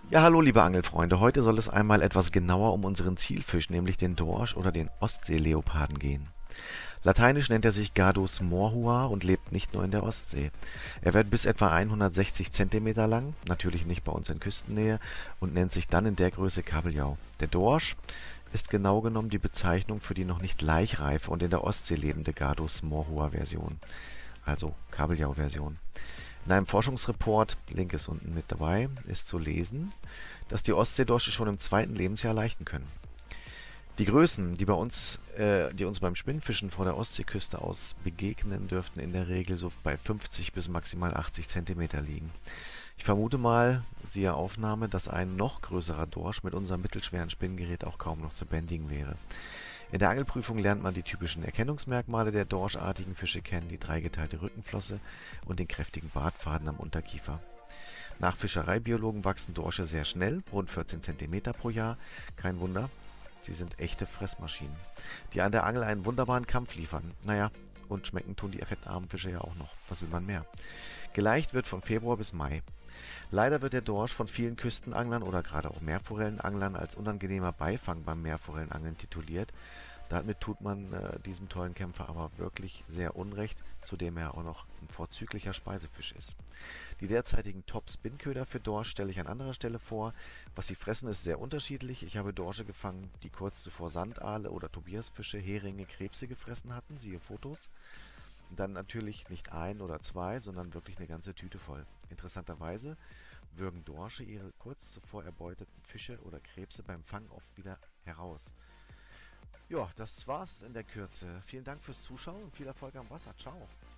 Ja, hallo liebe Angelfreunde. Heute soll es einmal etwas genauer um unseren Zielfisch, nämlich den Dorsch oder den Ostseeleoparden gehen. Lateinisch nennt er sich Gardus morhua und lebt nicht nur in der Ostsee. Er wird bis etwa 160 Zentimeter lang, natürlich nicht bei uns in Küstennähe, und nennt sich dann in der Größe Kabeljau. Der Dorsch ist genau genommen die Bezeichnung für die noch nicht laichreife und in der Ostsee lebende Gardus morhua Version, also Kabeljau-Version. In einem Forschungsreport, Link ist unten mit dabei, ist zu lesen, dass die Ostseedorsche schon im zweiten Lebensjahr laichten können. Die Größen, die uns beim Spinnfischen vor der Ostseeküste aus begegnen, dürften in der Regel so bei 50 bis maximal 80 Zentimeter liegen. Ich vermute mal, siehe Aufnahme, dass ein noch größerer Dorsch mit unserem mittelschweren Spinngerät auch kaum noch zu bändigen wäre. In der Angelprüfung lernt man die typischen Erkennungsmerkmale der dorschartigen Fische kennen, die dreigeteilte Rückenflosse und den kräftigen Bartfaden am Unterkiefer. Nach Fischereibiologen wachsen Dorsche sehr schnell, rund 14 Zentimeter pro Jahr. Kein Wunder, sie sind echte Fressmaschinen, die an der Angel einen wunderbaren Kampf liefern. Naja, und schmecken tun die fettarmen Fische ja auch noch. Was will man mehr? Geleicht wird von Februar bis Mai. Leider wird der Dorsch von vielen Küstenanglern oder gerade auch Meerforellenanglern als unangenehmer Beifang beim Meerforellenangeln tituliert. Damit tut man diesem tollen Kämpfer aber wirklich sehr unrecht, zudem er auch noch ein vorzüglicher Speisefisch ist. Die derzeitigen Top-Spinnköder für Dorsch stelle ich an anderer Stelle vor. Was sie fressen, ist sehr unterschiedlich. Ich habe Dorsche gefangen, die kurz zuvor Sandaale oder Tobiasfische, Heringe, Krebse gefressen hatten, siehe Fotos. Dann natürlich nicht ein oder zwei, sondern wirklich eine ganze Tüte voll. Interessanterweise würgen Dorsche ihre kurz zuvor erbeuteten Fische oder Krebse beim Fang oft wieder heraus. Ja, das war's in der Kürze. Vielen Dank fürs Zuschauen und viel Erfolg am Wasser. Ciao.